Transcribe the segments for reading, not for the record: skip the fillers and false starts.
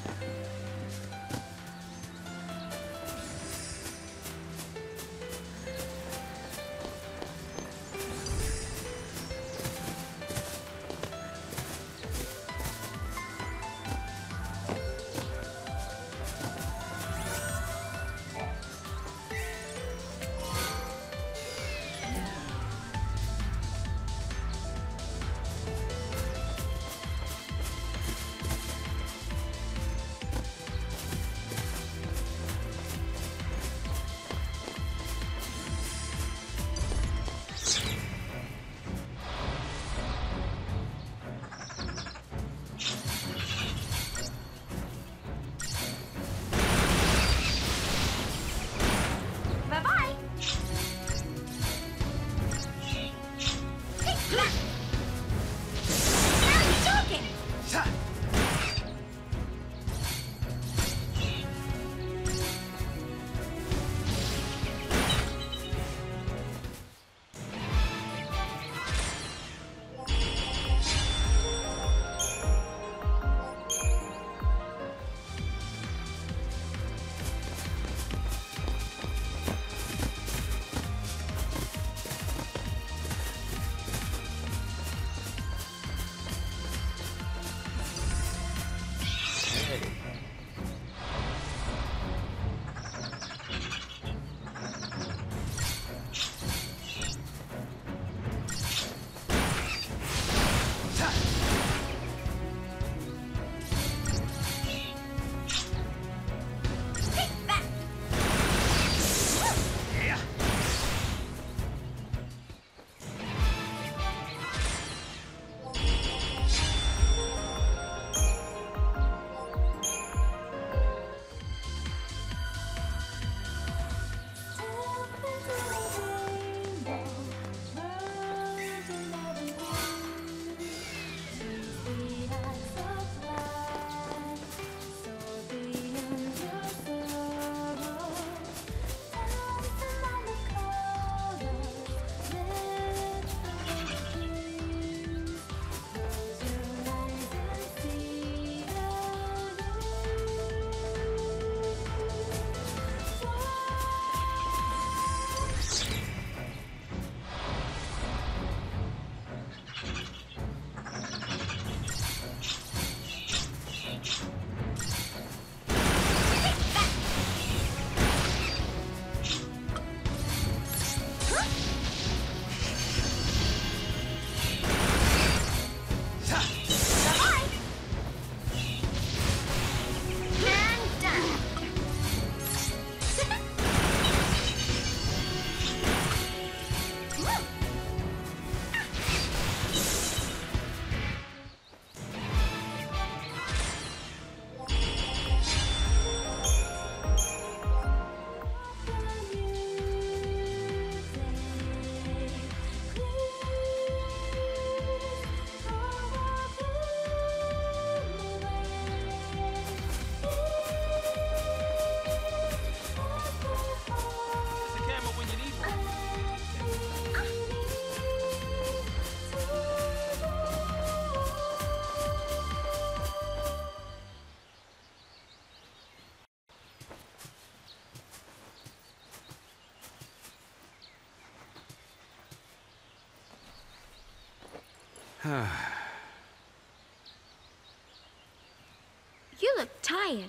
You look tired.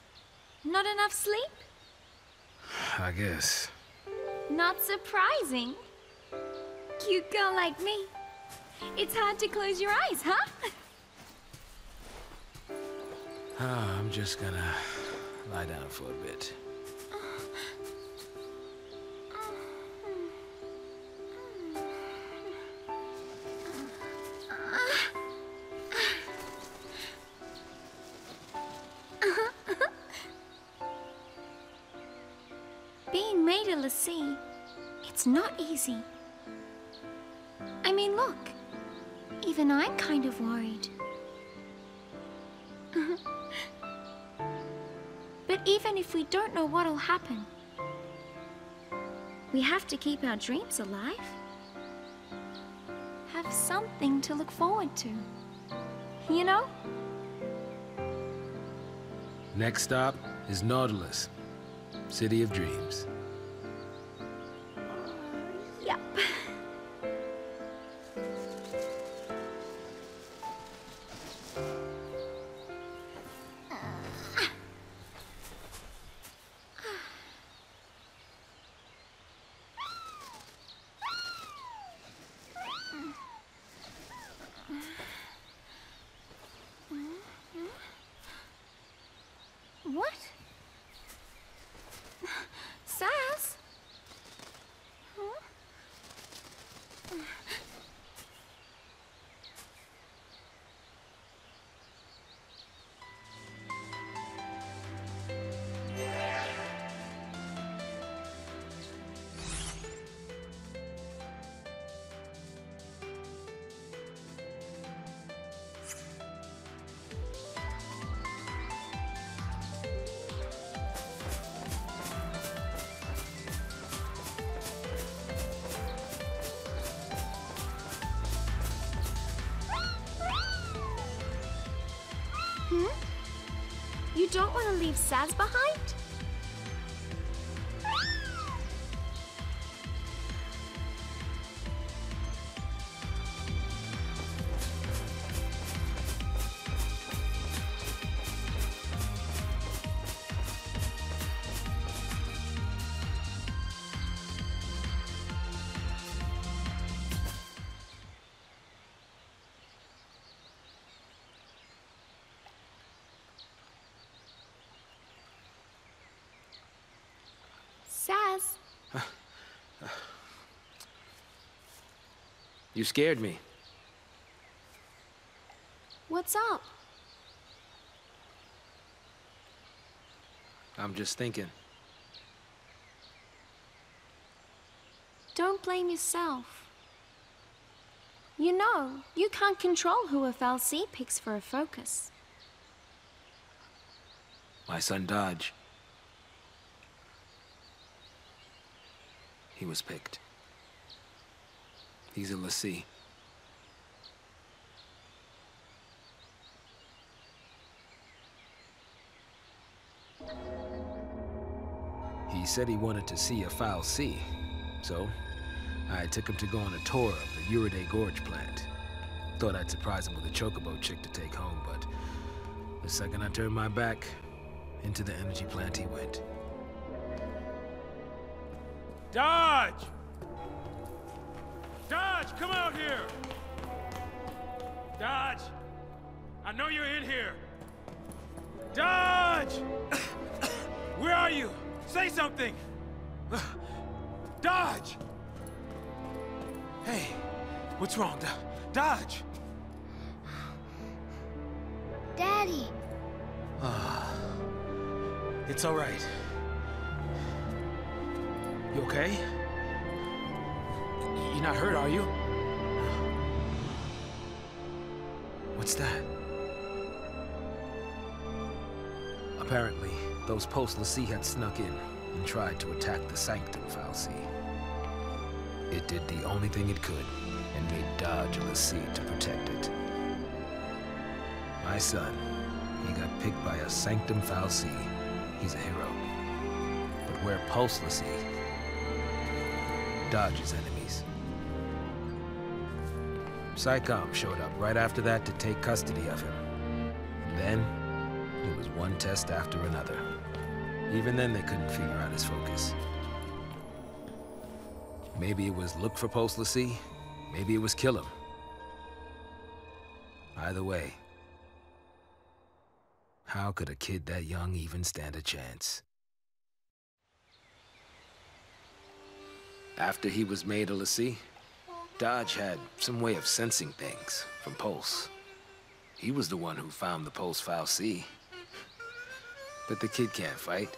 Not enough sleep? I guess. Not surprising. Cute girl like me. It's hard to close your eyes, huh? I'm just gonna lie down for a bit. Being made a lassie, it's not easy. I mean, look. Even I'm kind of worried. But even if we don't know what'll happen, we have to keep our dreams alive. Have something to look forward to. You know? Next stop is Nautilus, City of Dreams. Yep. What? Sass? Huh? You don't want to leave Saz behind? Saz? You scared me. What's up? I'm just thinking. Don't blame yourself. You know, you can't control who FLC picks for a focus. My son Dodge. He was picked. He's a lessee. He said he wanted to see a foul sea, so I took him to go on a tour of the Uriday Gorge plant. Thought I'd surprise him with a chocobo chick to take home, but the second I turned my back, into the energy plant he went. Dodge! Dodge, come out here! Dodge! I know you're in here! Dodge! Where are you? Say something! Dodge! Hey, what's wrong? Dodge! Daddy! It's all right. You okay? You're not hurt, are you? What's that? Apparently, those post-lessee had snuck in and tried to attack the Sanctum Fal'Cie. It did the only thing it could and made Dodge a lessee to protect it. My son, he got picked by a Sanctum Fal'Cie. He's a hero. But we're post-lessee. Dodge's enemies. Psychom showed up right after that to take custody of him. And then, it was one test after another. Even then, they couldn't figure out his focus. Maybe it was look for post-lessee, maybe it was kill him. Either way, how could a kid that young even stand a chance? After he was made a lessee, Dodge had some way of sensing things from Pulse. He was the one who found the Pulse Fal'Cie. But the kid can't fight.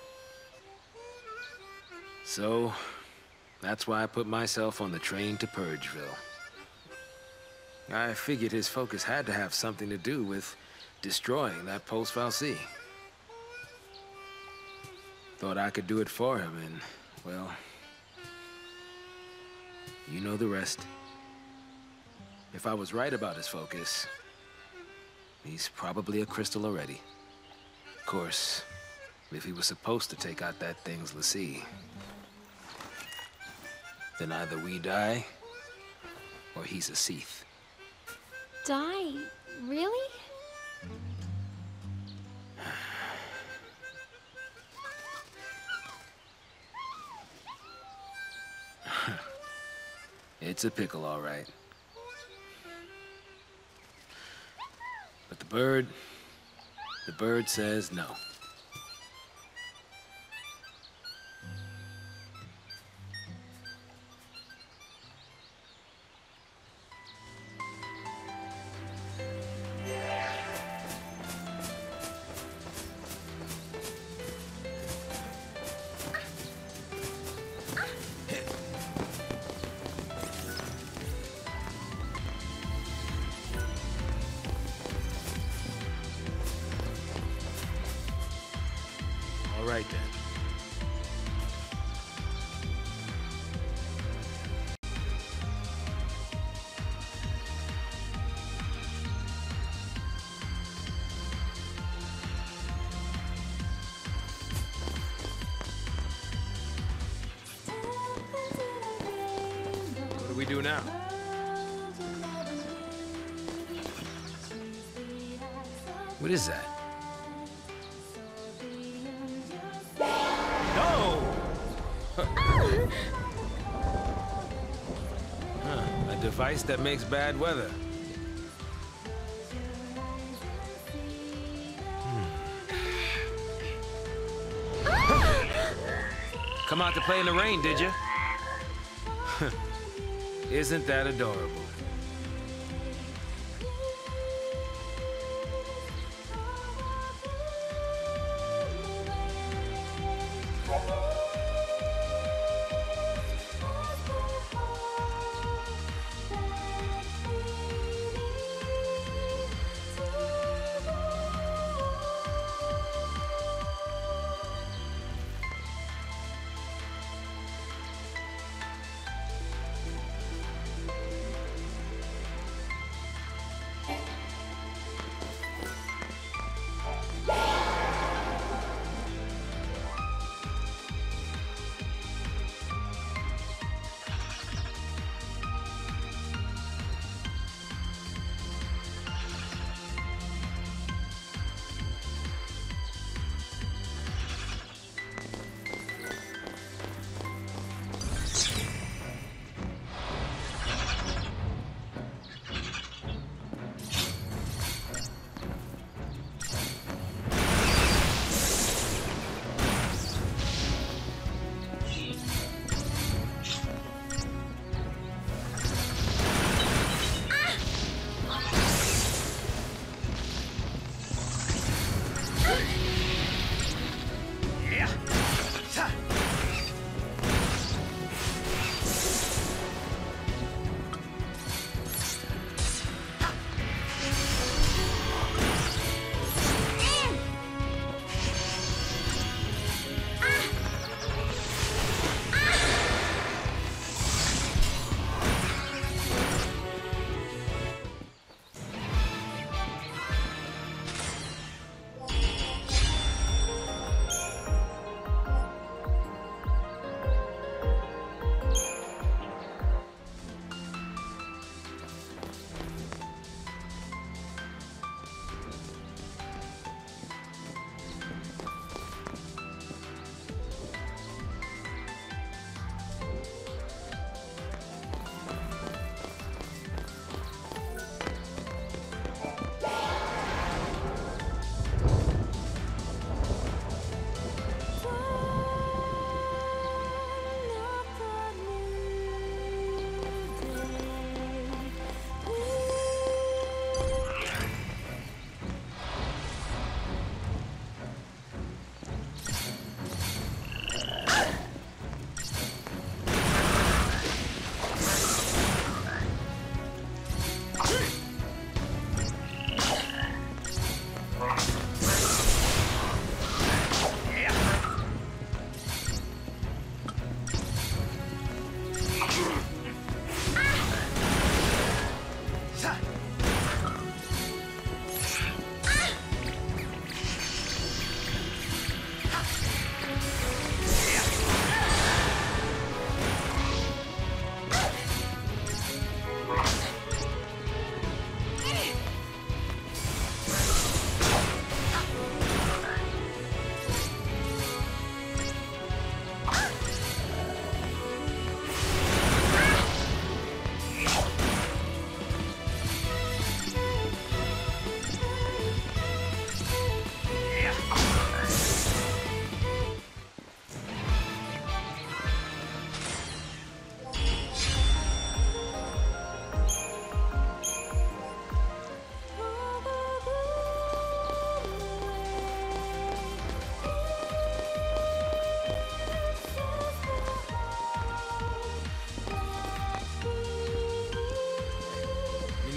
So, that's why I put myself on the train to Purgeville. I figured his focus had to have something to do with destroying that Pulse Fal'Cie. Thought I could do it for him, and, well, you know the rest. If I was right about his focus, he's probably a crystal already. Of course, If he was supposed to take out that thing's l'Cie, then either we die, or he's a Sith. Die? Really? It's a pickle, all right. But the bird says no. All right, then. What do we do now? What is that? A device that makes bad weather. Come out to play in the rain, did you? Isn't that adorable?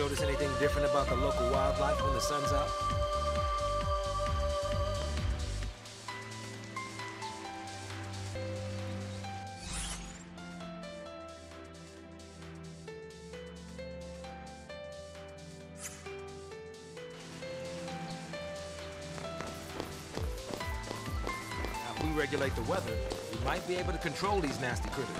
notice anything different about the local wildlife when the sun's out? Now, if we regulate the weather, we might be able to control these nasty critters.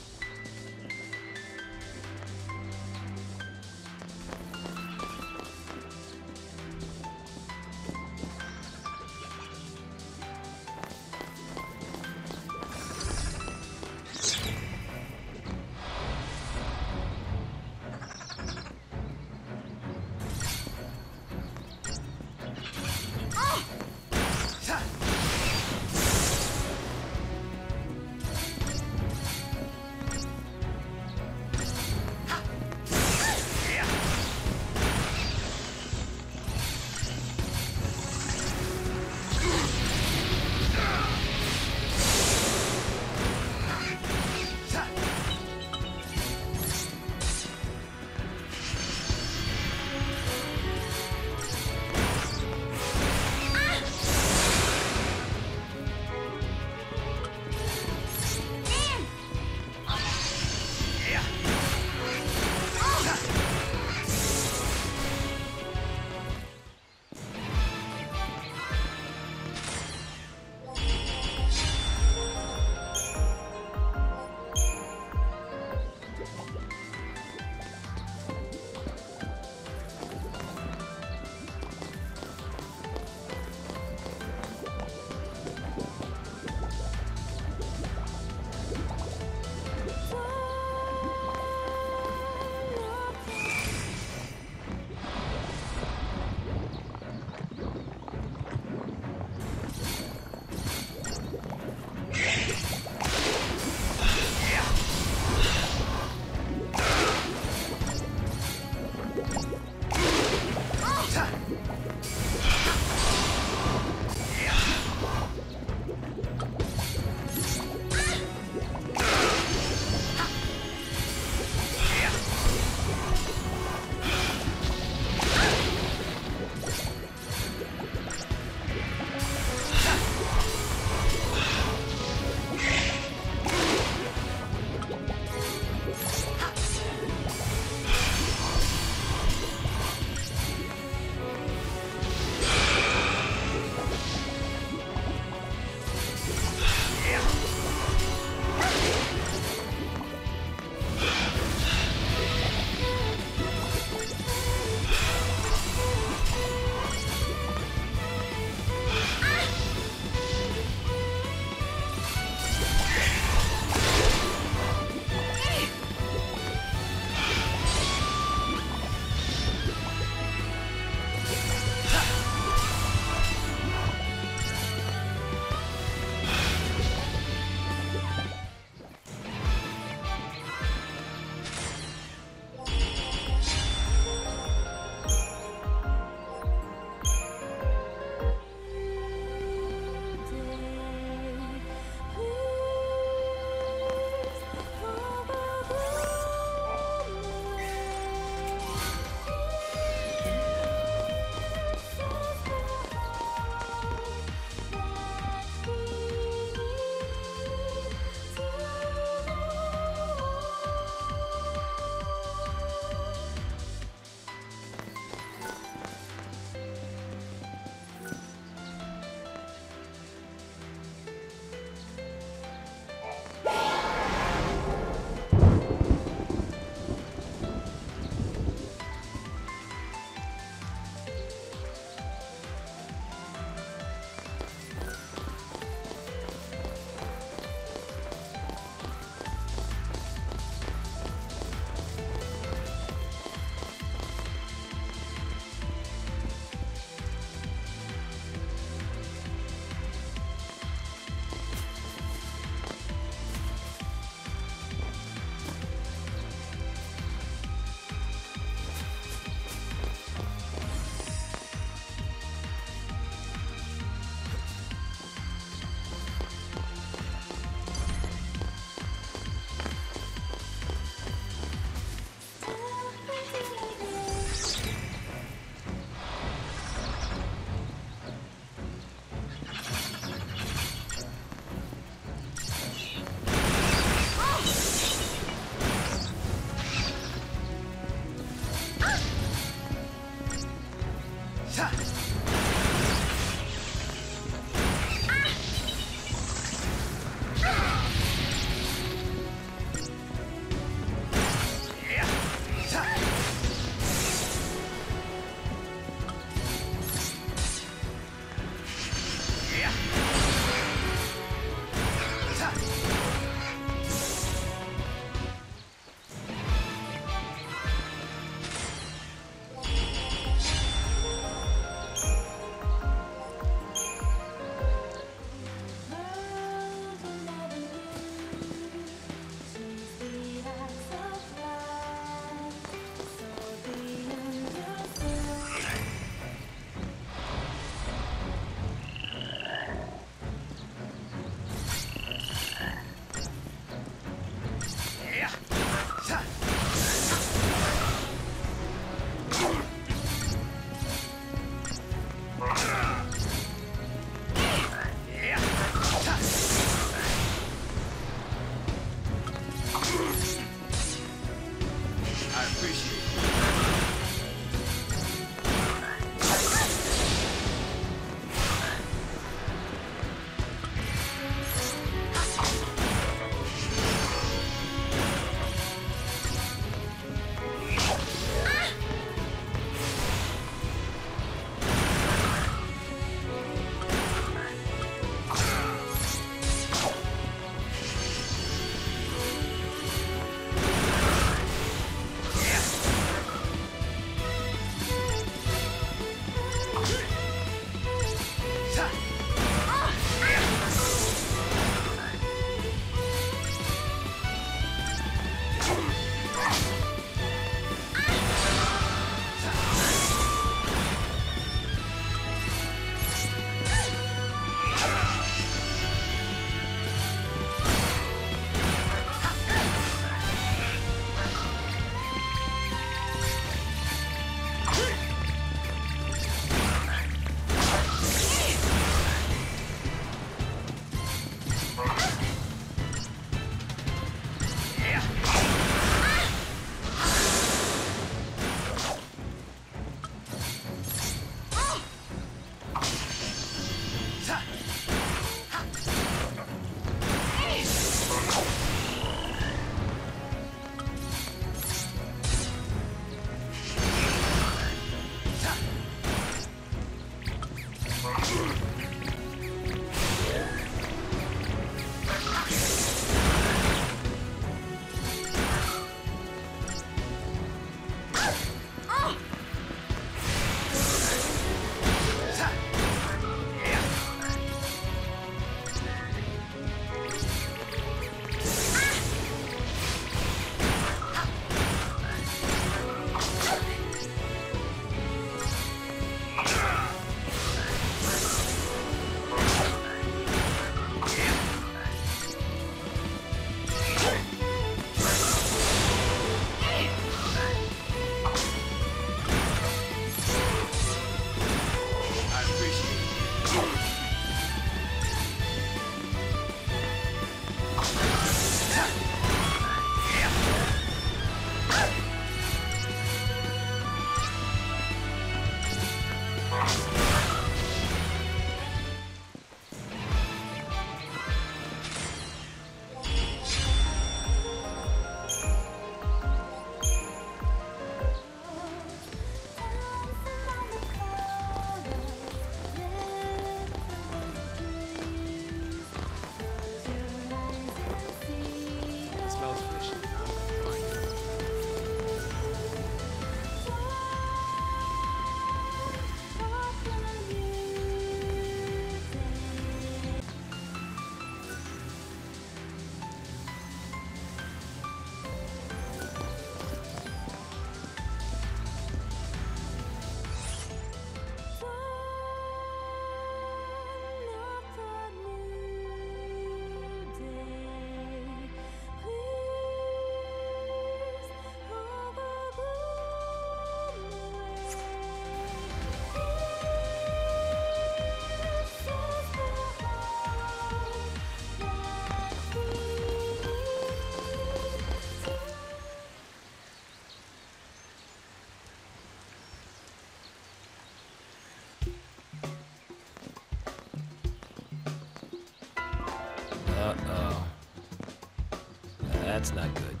Uh-oh. That's not good.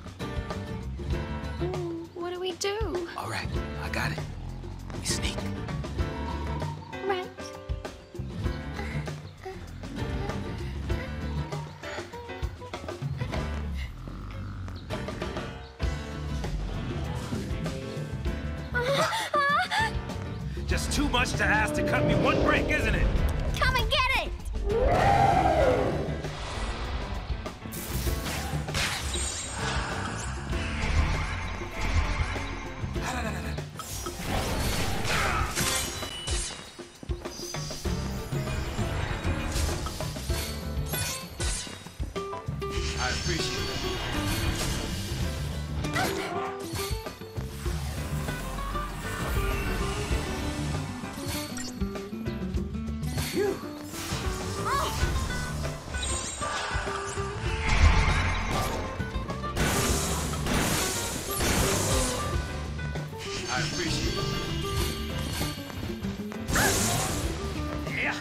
What do we do? All right, I got it. We sneak. Right. Just too much to ask to cut me one break, isn't it? Come and get it! I appreciate it. Phew. I appreciate it. Yeah.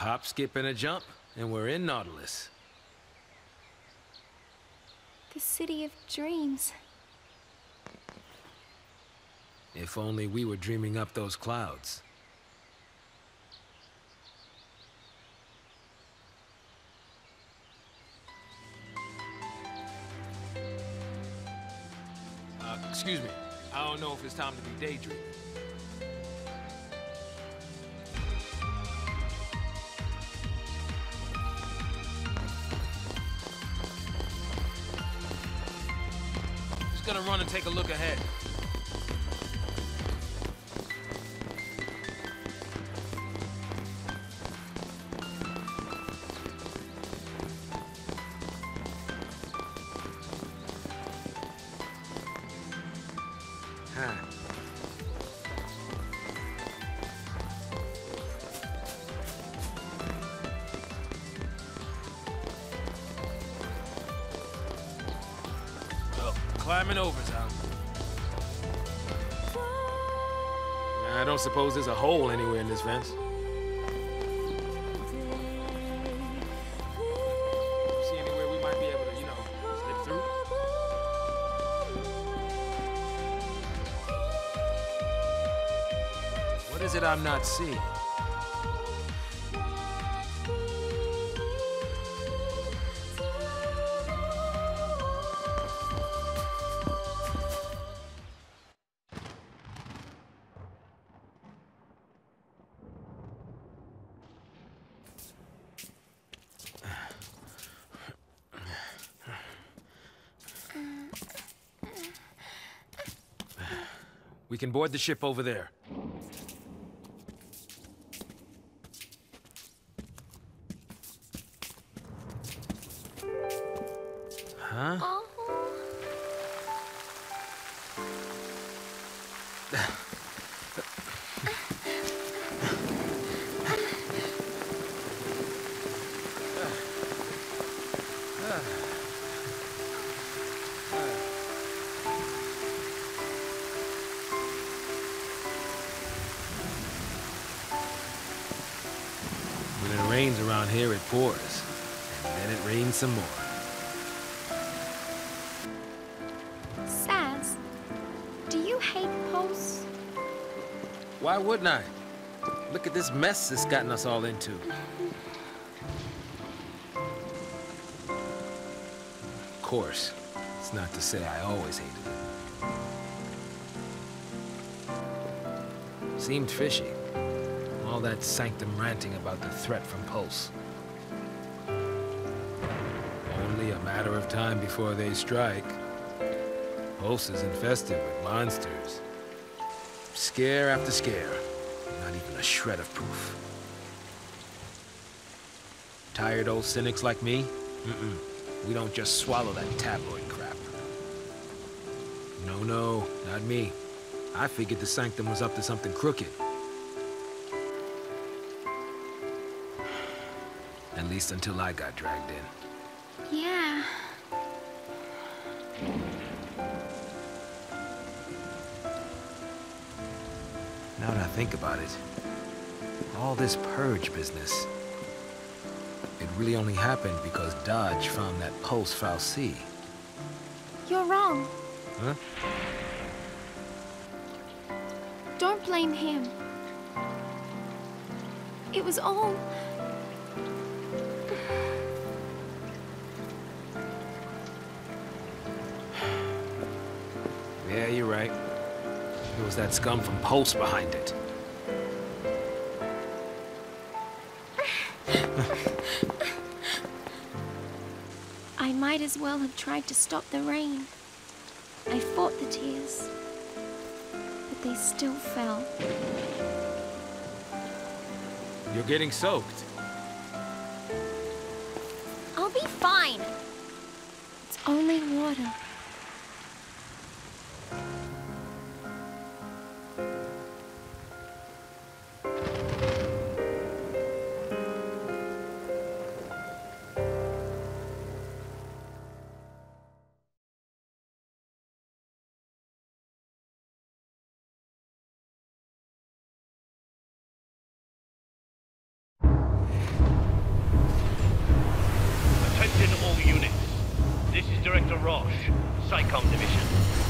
Hop, skip, and a jump, and we're in Nautilus. The city of dreams. If only we were dreaming up those clouds. Excuse me. I don't know if it's time to be daydreaming. Just gonna run and take a look ahead. Climbing over's out. I don't suppose there's a hole anywhere in this fence. See anywhere we might be able to, slip through? What is it I'm not seeing? We can board the ship over there. Huh? Oh. When it rains around here, it pours. And then it rains some more. Saz, do you hate posts? Why wouldn't I? Look at this mess it's gotten us all into. Of course, it's not to say I always hated it. Seemed fishy. All that sanctum ranting about the threat from Pulse. Only a matter of time before they strike. Pulse is infested with monsters. Scare after scare. Not even a shred of proof. Tired old cynics like me? We don't just swallow that tabloid crap. No, not me. I figured the sanctum was up to something crooked. At least until I got dragged in. Yeah. Now that I think about it, all this purge business, it really only happened because Dodge found that Pulse Fal'Cie. You're wrong. Huh? Don't blame him. It was all... Yeah, you're right. It was that scum from Pulse behind it. I might as well have tried to stop the rain. I fought the tears, but they still fell. You're getting soaked. I'll be fine. It's only water. Roche, SciComm Division.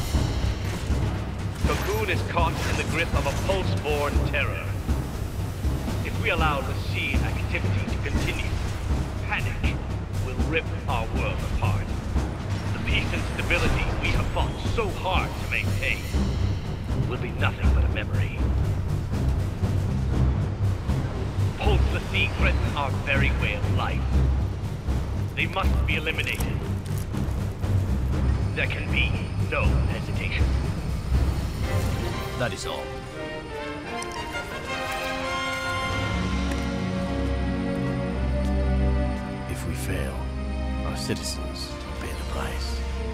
Cocoon is caught in the grip of a pulse-borne terror. If we allow the sea activity to continue, panic will rip our world apart. The peace and stability we have fought so hard to maintain will be nothing but a memory. Pulse the sea threaten our very way of life. They must be eliminated. There can be no hesitation. That is all. If we fail, our citizens will pay the price.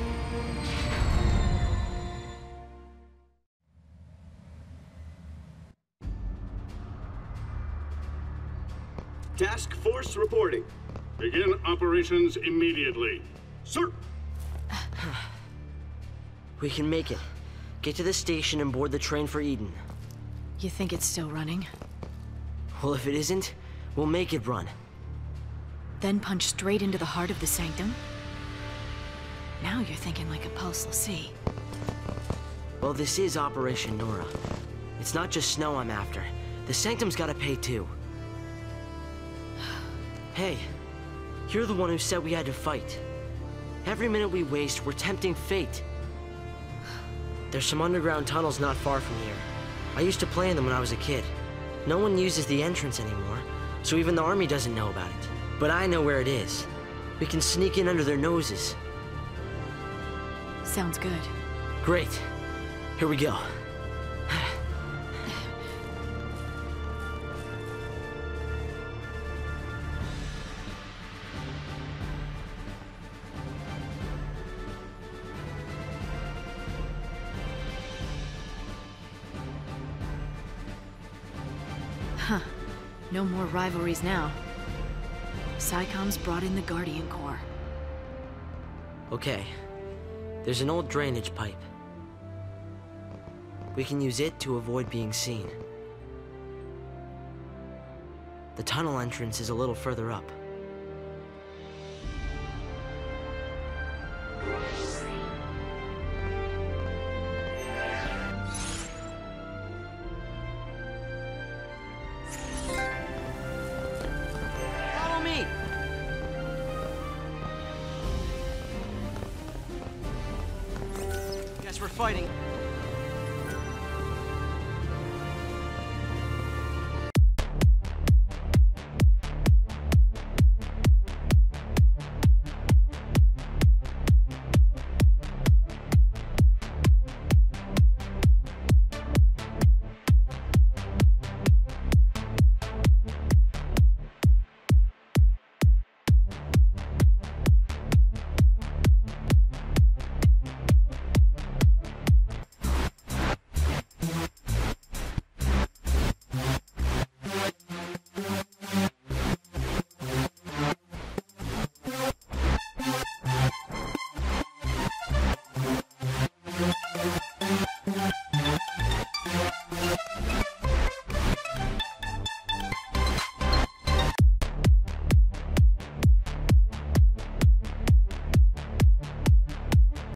Task Force reporting. Begin operations immediately. Sir! We can make it. Get to the station and board the train for Eden. You think it's still running? Well, if it isn't, we'll make it run. Then punch straight into the heart of the Sanctum? Now you're thinking like a pulseless sea. Well, this is Operation Nora. It's not just Snow I'm after. The Sanctum's gotta pay too. Hey, you're the one who said we had to fight. Every minute we waste, we're tempting fate. There's some underground tunnels not far from here. I used to play in them when I was a kid. No one uses the entrance anymore, so even the army doesn't know about it. But I know where it is. We can sneak in under their noses. Sounds good. Great. Here we go. Huh. No more rivalries now. SciComm's brought in the Guardian Corps. Okay. There's an old drainage pipe. We can use it to avoid being seen. The tunnel entrance is a little further up. Follow me! Guess we're fighting.